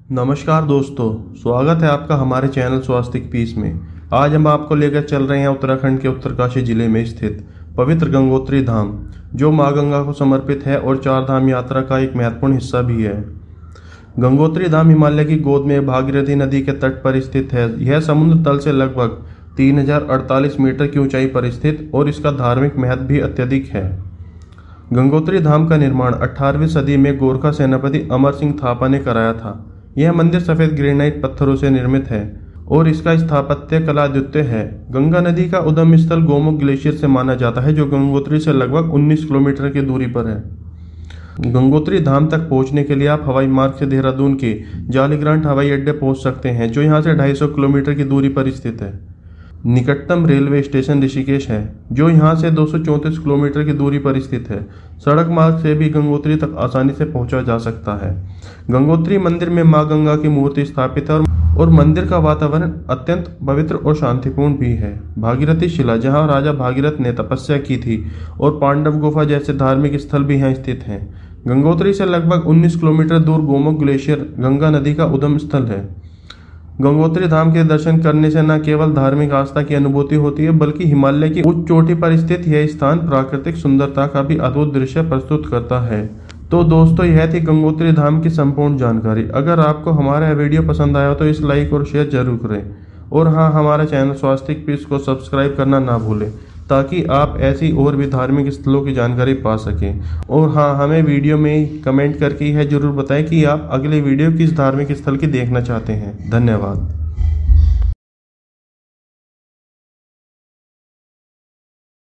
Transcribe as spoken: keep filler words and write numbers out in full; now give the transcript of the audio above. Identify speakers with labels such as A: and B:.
A: नमस्कार दोस्तों, स्वागत है आपका हमारे चैनल स्वास्तिक पीस में। आज हम आपको लेकर चल रहे हैं उत्तराखंड के उत्तरकाशी जिले में स्थित पवित्र गंगोत्री धाम, जो मां गंगा को समर्पित है और चार धाम यात्रा का एक महत्वपूर्ण हिस्सा भी है। गंगोत्री धाम हिमालय की गोद में भागीरथी नदी के तट पर स्थित है। यह समुद्र तल से लगभग तीन हजार अड़तालीस मीटर की ऊंचाई पर स्थित और इसका धार्मिक महत्व भी अत्यधिक है। गंगोत्री धाम का निर्माण अठारहवीं सदी में गोरखा सेनापति अमर सिंह थापा ने कराया था। यह मंदिर सफेद ग्रेनाइट पत्थरों से निर्मित है और इसका स्थापत्य कला अद्वितीय है। गंगा नदी का उद्गम स्थल गोमुख ग्लेशियर से माना जाता है, जो गंगोत्री से लगभग उन्नीस किलोमीटर की दूरी पर है। गंगोत्री धाम तक पहुंचने के लिए आप हवाई मार्ग से देहरादून के जालीग्रांट हवाई अड्डे पहुंच सकते हैं, जो यहां से ढाई सौ किलोमीटर की दूरी पर स्थित है। निकटतम रेलवे स्टेशन ऋषिकेश है, जो यहां से दो सौ चौंतीस किलोमीटर की दूरी पर स्थित है। सड़क मार्ग से भी गंगोत्री तक आसानी से पहुंचा जा सकता है। गंगोत्री मंदिर में मां गंगा की मूर्ति स्थापित है और मंदिर का वातावरण अत्यंत पवित्र और शांतिपूर्ण भी है। भागीरथी शिला, जहां राजा भागीरथ ने तपस्या की थी, और पांडव गुफा जैसे धार्मिक स्थल भी यहाँ स्थित हैं। गंगोत्री से लगभग उन्नीस किलोमीटर दूर गोमुख ग्लेशियर गंगा नदी का उद्गम स्थल है। गंगोत्री धाम के दर्शन करने से न केवल धार्मिक आस्था की अनुभूति होती है, बल्कि हिमालय की उच्च चोटी पर स्थित यह स्थान प्राकृतिक सुंदरता का भी अद्भुत दृश्य प्रस्तुत करता है। तो दोस्तों, यह थी गंगोत्री धाम की संपूर्ण जानकारी। अगर आपको हमारा वीडियो पसंद आया तो इस लाइक और शेयर जरूर करें, और हाँ, हमारे चैनल स्वास्तिक पीस को सब्सक्राइब करना ना भूलें, ताकि आप ऐसी और भी धार्मिक स्थलों की जानकारी पा सकें। और हाँ, हमें वीडियो में कमेंट करके यह जरूर बताएं कि आप अगले वीडियो किस धार्मिक स्थल की देखना चाहते हैं। धन्यवाद।